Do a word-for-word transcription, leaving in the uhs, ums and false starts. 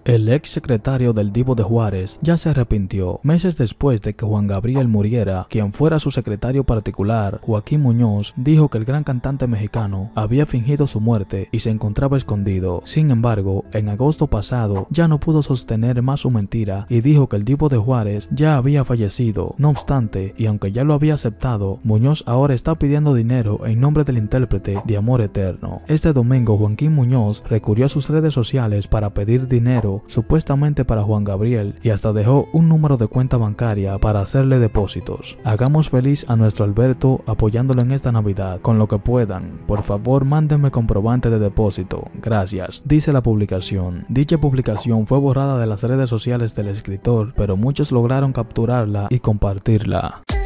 El ex secretario del Divo de Juárez ya se arrepintió. Meses después de que Juan Gabriel muriera, quien fuera su secretario particular, Joaquín Muñoz, dijo que el gran cantante mexicano había fingido su muerte y se encontraba escondido. Sin embargo, en agosto pasado ya no pudo sostener más su mentira y dijo que el Divo de Juárez ya había fallecido. No obstante, y aunque ya lo había aceptado, Muñoz ahora está pidiendo dinero en nombre del intérprete de Amor Eterno. Este domingo, Joaquín Muñoz recurrió a sus redes sociales para pedir dinero supuestamente para Juan Gabriel y hasta dejó un número de cuenta bancaria para hacerle depósitos. Hagamos feliz a nuestro Alberto apoyándolo en esta Navidad con lo que puedan. Por favor, mándenme comprobante de depósito. Gracias, dice la publicación. Dicha publicación fue borrada de las redes sociales del escritor, pero muchos lograron capturarla y compartirla.